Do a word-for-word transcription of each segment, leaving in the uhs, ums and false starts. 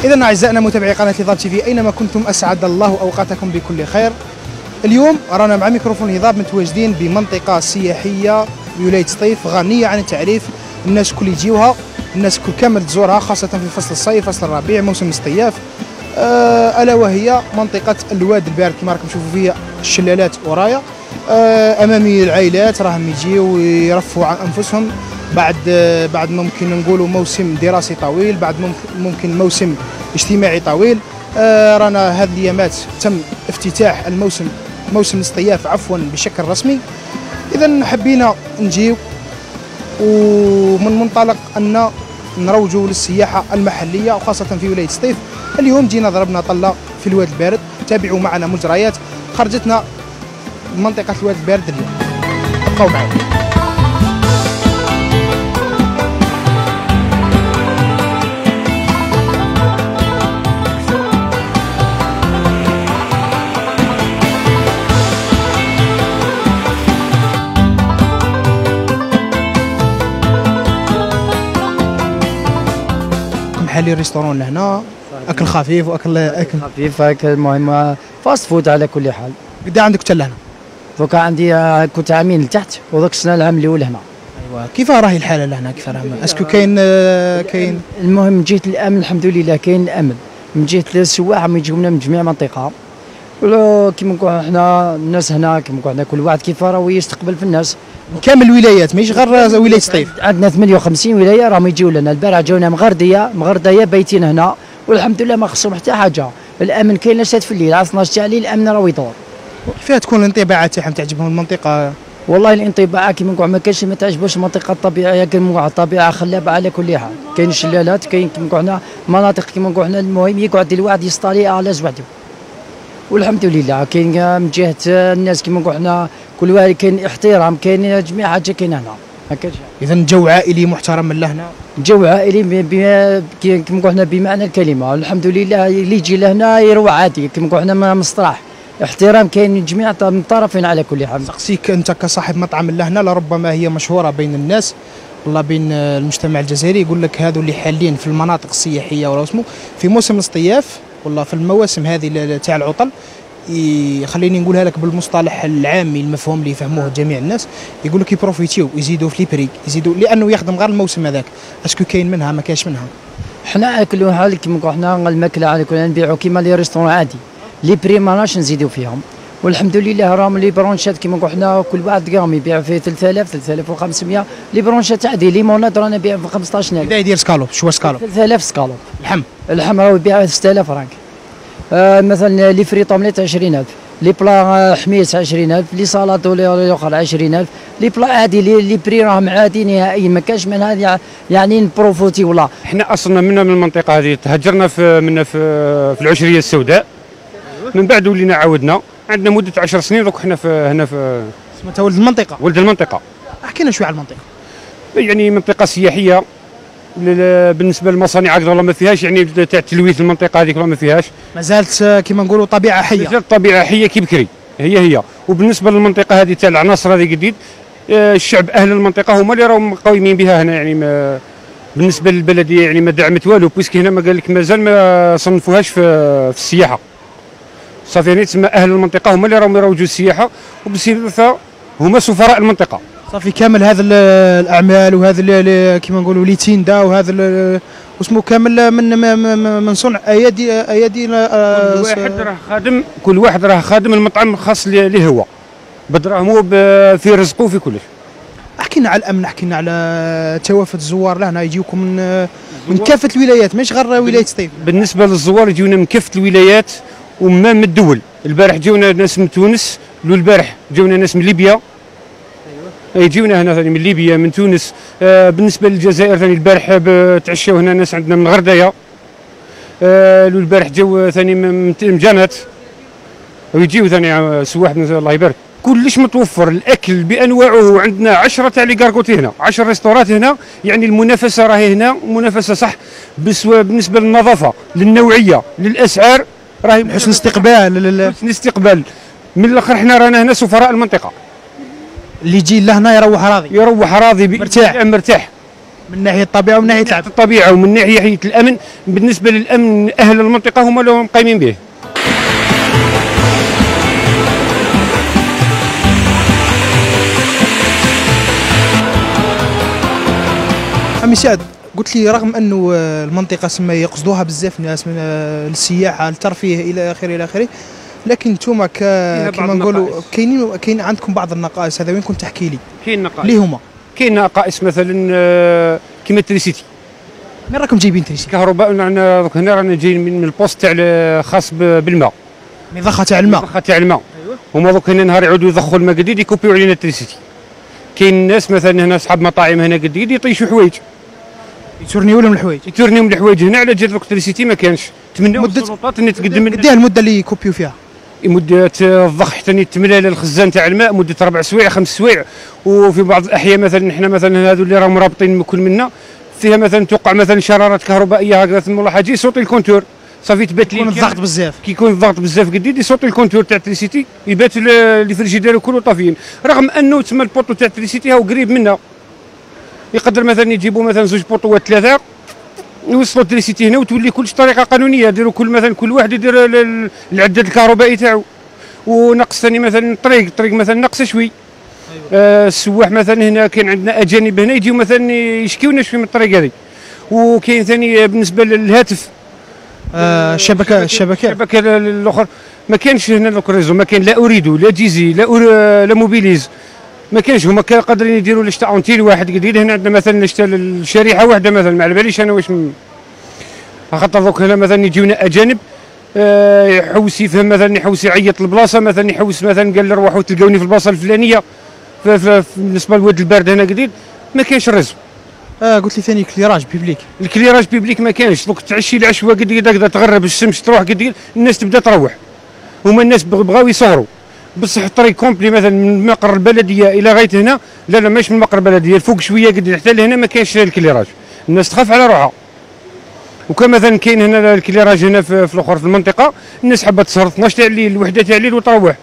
إذا أعزائنا متابعي قناة هضاب تي في أينما كنتم أسعد الله أوقاتكم بكل خير. اليوم رانا مع ميكروفون هضاب متواجدين بمنطقة سياحية بولاية سطيف غنية عن التعريف، الناس الكل يجيوها، الناس الكل كامل تزورها خاصة في فصل الصيف، فصل الربيع، موسم الاصطياف. آه ألا وهي منطقة الواد البارد كما راكم تشوفوا فيها الشلالات ورايا. آه أمامي العائلات راهم يجيو ويرفوا عن أنفسهم بعد آه بعد ممكن نقولوا موسم دراسي طويل، بعد ممكن موسم اجتماعي طويل. آه رانا هذه الايامات تم افتتاح الموسم موسم الاصطياف عفوا بشكل رسمي. اذا حبينا نجيو ومن منطلق ان نروجوا للسياحه المحليه وخاصه في ولايه سطيف. اليوم جينا ضربنا طله في الواد البارد، تابعوا معنا مجريات خرجتنا منطقه الواد البارد اليوم. بقاو معنا. محلي ريستورون لهنا، اكل خفيف واكل اكل خفيف، اكل المهم فاست فود على كل حال. قد عندك حتى لهنا؟ دوكا عندي كنت عامين لتحت ودوك السنه العام الاول هنا. ايوا كيف راهي الحاله لهنا؟ كيف راهي؟ اسكو كاين كاين المهم من جهه الامن الحمد لله كاين الامن، من جهه السواح راهم يجيونا من جميع المنطقه. كيما نقولوا حنا الناس هنا كيما نقولوا كل واحد كيف راه يستقبل في الناس. كامل الولايات ماشي غير ولايه سطيف. عندنا ثمانية وخمسين ولايه راهم يجيو لنا. البارح جاونا مغرديه مغرديه بايتين هنا والحمد لله ما خصهم حتى حاجه. الامن كاين لسات في الليل على اثناش تاع الليل الامن راه يدور. كيفاه تكون الانطباعات تاعهم؟ تعجبهم المنطقه؟ والله الانطباع كيما نقول ما كاينش ما تعجبوش المنطقه الطبيعيه، كاين نقول الطبيعه خلابه على كل حال. كاين شلالات، كاين كيما نقول حنا مناطق كيما نقول حنا المهم يقعد الواحد يسطالي على زوحده. والحمد لله كاين من جهه الناس كيما نقول حنا كل واحد كاين احترام، كاين جميع حاجه كاين هنا ما كاينش. اذا جو عائلي محترم من لهنا؟ جو عائلي كيما نقول حنا بمعنى الكلمه. الحمد لله اللي يجي لهنا يروح عادي كيما نقول حنا مستراح. احترام كاين من جميع الطرفين على كل حال. سقسيك انت كصاحب مطعم لهنا، لربما هي مشهوره بين الناس والله بين المجتمع الجزائري، يقول لك هذو اللي حالين في المناطق السياحيه ولا اسمه في موسم الاصطياف والله في المواسم هذه تاع العطل، خليني نقولها لك بالمصطلح العامي المفهوم اللي يفهموه جميع الناس، يقول لك يبروفيتيو يزيدوا في لي بري، يزيدوا لانه يخدم غير الموسم هذاك. اسكو كاين منها ما كاينش منها؟ حنا على كل حال كيما نقولوا حنا الماكله على كل نبيعوا كيما لي ريستورون عادي، لي بري ماناش نزيدوا فيهم. والحمد لله راهم لي برونشات كيما نقولوا حنا كل واحد قام يبيع فيه ثلاثة آلاف ثلاثة آلاف وخمسمية. لي برونشات عادي ليموناد رانا نبيع في خمسطاش ألف. بدا يدير سكالوب. شو سكالوب؟ ثلاثة آلاف سكالوب. اللحم اللحم راه يبيع ستة آلاف فرانك. آه مثلا لي فري طومليت عشرين ألف، لي بلا حميس عشرين ألف، لي سالاد الاخر عشرين ألف، لي بلا عادي لي, لي بري راهم عادي نهائيا ما كاش من هذه يعني نبروفوتي ولا. احنا اصلا منا من المنطقه هذه تهجرنا في من في, في العشريه السوداء، من بعد ولينا عاودنا عندنا مده عشر سنين دوك حنا في هنا في. انت ولد المنطقه؟ ولد المنطقه. احكي لنا شويه على المنطقه. يعني منطقه سياحيه بالنسبه للمصانع اكثر ما فيهاش، يعني تاع تلويث المنطقه هذيك ما فيهاش. ما زالت كيما نقولوا طبيعه حيه. ما زالت طبيعه حيه كي بكري هي هي. وبالنسبه للمنطقه هذه تاع العناصر هذه جديد، الشعب اهل المنطقه هما اللي راهم قايمين بها هنا. يعني ما بالنسبه للبلديه يعني ما دعمت والو، بويسك هنا ما قال لك مازال ما صنفوهاش في, في السياحه. صافي يعني تسمى اهل المنطقه هما اللي راهم يروجوا السياحه، وبصفه هما سفراء المنطقه. صافي كامل هذا الاعمال وهذا كيما نقولوا لي تيندا وهذا واسمه كامل من من صنع ايادي ايادي. كل واحد راه خادم كل واحد راه خادم المطعم الخاص اللي هو بدراهمو في رزقه وفي كلش. احكي لنا على الامن، احكي لنا على توافد الزوار لهنا يجيوكم من من كافه الولايات مش غير ولايه سطيف. بالنسبه للزوار يجيونا من كافه الولايات وما من الدول. البارح جاونا ناس من تونس، البارح جاونا ناس من ليبيا. ايوا يجيونا هنا ثاني من ليبيا من تونس. آه بالنسبه للجزائر ثاني البارح تعشاو هنا ناس عندنا من غردايه. آه البارح جاو ثاني من جانات ويجيو ثاني سواح الله يبارك. كلش متوفر الاكل بانواعه، عندنا عشرة تاع لي كاركوتي هنا، عشرة ريستورات هنا. يعني المنافسه راهي هنا منافسه صح بالنسبه للنظافه للنوعيه للاسعار راهي حسن استقبال. حسن استقبال من الاخر. حنا رانا هنا سفراء المنطقه، اللي يجي لهنا يروح راضي. يروح راضي مرتاح مرتاح. من ناحيه الطبيعه ومن ناحيه العبد. الطبيعه ومن ناحيه الامن. بالنسبه للامن اهل المنطقه هما اللي قايمين به. عمي سعد، قلت لي رغم انه المنطقه سما يقصدوها بزاف ناس من السياحه الترفيه الى اخره الى اخره، لكن انتم كما نقولوا كاينين كاين عندكم بعض النقائص. هذا وين كنت تحكي لي؟ كاين نقائص. اللي هما؟ كاين نقائص مثلا كيما التريسيتي. من راكم جايبين تريسيتي؟ كهرباء. دوك هنا رانا جايين من البوست تاع خاص بالماء. مضخه تاع الماء. مضخه تاع الماء. ايوه. هما دوك هنا نهار يعودوا يضخوا الماء جديد يكوبيو علينا التريسيتي. كاين ناس مثلا هنا اصحاب مطاعم هنا جديد يطيشوا حوايج. يتورنيو لهم الحوايج. يتورنيو من الحوايج هنا على جال الكتريسيتي ما كانش. تمناو السلطات ان تقدم. قداه المده اللي يكوبيو فيها؟ مده الضخ حتى تملى الخزان تاع الماء مده اربع سوايع خمس سوايع. وفي بعض الاحيان مثلا احنا مثلا هذو اللي راهم رابطين كل منا فيها مثلا توقع مثلا شرارات كهربائيه هكذا ثم ولا حاجه يصوتي الكونتور صافي تبات لي. يكون الضغط بزاف. كي يكون الضغط بزاف قديد يصوتي الكونتور تاع التريسيتي يبات لي فريجيدير كله طافيين. رغم انه تسمى البوطو تاع التريسيتي هو قريب منا. يقدر مثلا يجيبوا مثلا زوج بوطوات ثلاثه يوصلوا التريسيتي هنا وتولي كلش طريقه قانونيه. يديروا كل مثلا كل واحد يدير العداد الكهربائي تاعو. ونقص ثاني مثلا الطريق الطريق مثلا ناقصه شوي. أيوة. آه السواح مثلا هنا كاين عندنا اجانب هنا يجيو مثلا يشكيونا شوي من الطريق هذه. وكاين ثاني بالنسبه للهاتف آه الشبكه الشبكه الشبكه الاخر ما كانش هنا الريزو. ما كان لا اريدو لا جيزي لا لا موبيليز ما كانش. هما قادرين يديروا لشتا اونتيل واحد جديد. هنا عندنا مثلا لشتا الشريحه واحده مثلا ما على باليش انا واش خاطر دوك هنا مثلا يجيونا اجانب آه يحوس يفهم مثلا يحوس يعيط البلاصه مثلا يحوس مثلا قال لي روحوا تلقوني في البلاصه الفلانيه. بالنسبه للواد البارد هنا جديد ما كانش الريزو. اه قلت لي ثاني كليراج بيبليك. الكليراج بيبليك ما كانش. دوك تعشي العشوه قد هكذا تغرب الشمس تروح قد الناس تبدا تروح. هما الناس بغاو يصوروا بصح الطريق كومبلي مثلا من مقر البلديه الى غايه هنا لا لا ماشي من مقر البلديه الفوق شويه قد حتى لهنا ما كانش الكليراج. الناس تخاف على روحها. وكان مثلا كاين هنا الكليراج هنا في, في الاخر في المنطقه الناس حابه تسهر اثناش تاع الليل الوحده تاع الليل وتروح.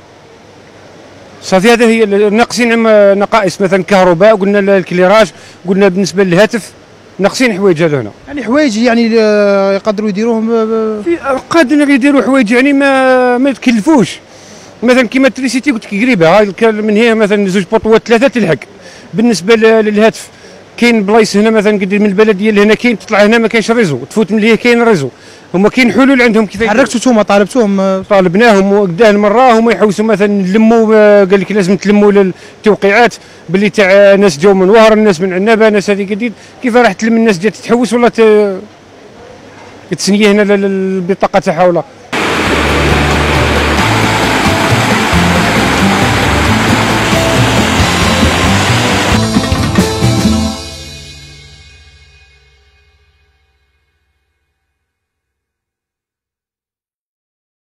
صافي هذا هي ناقصين نقائص مثلا كهرباء قلنا الكليراج قلنا بالنسبه للهاتف ناقصين حوايج هذو هنا. يعني حوايج يعني يقدروا يديروهم قادرين يديروا حوايج يعني ما ما تكلفوش. مثلا كيما التريسيتي قلت لك قريبه هاي من هي مثلا زوج بوطوات ثلاثه تلحق. بالنسبه للهاتف كاين بلايص هنا مثلا قد من البلديه اللي هنا كاين تطلع هنا ما كاينش ريزو تفوت من هي كاين ريزو. هما كاين حلول عندهم كيف حركتوا انتوما طالبتوهم؟ طالبناهم وقداه المره هما يحوسوا مثلا نلموا قال لك لازم تلموا التوقيعات باللي تاع ناس جاو من وهر الناس من عنابه ناس هذه جديد كيف راح تلم الناس جات تحوس ولا تسنيه هنا البطاقه تاعها ولا